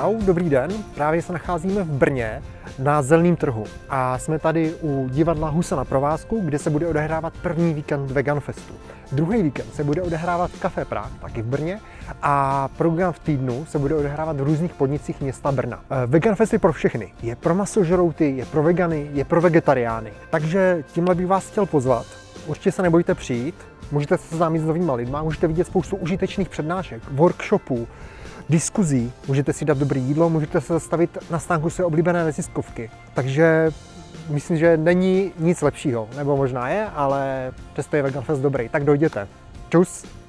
Čau, dobrý den. Právě se nacházíme v Brně na Zeleném trhu a jsme tady u divadla Husa na provázku, kde se bude odehrávat první víkend Vegan Festu. Druhý víkend se bude odehrávat v Café Prague, taky v Brně, a program v týdnu se bude odehrávat v různých podnicích města Brna. Vegan Fest je pro všechny. Je pro masožrouty, je pro vegany, je pro vegetariány. Takže tímhle bych vás chtěl pozvat. Určitě se nebojte přijít. Můžete se seznámit s novýma lidma, můžete vidět spoustu užitečných přednášek, workshopů, diskuzí, můžete si dát dobré jídlo, můžete se zastavit na stánku své oblíbené neziskovky. Takže myslím, že není nic lepšího, nebo možná je, ale přesto je Vegan Fest dobrý. Tak dojděte. Čus!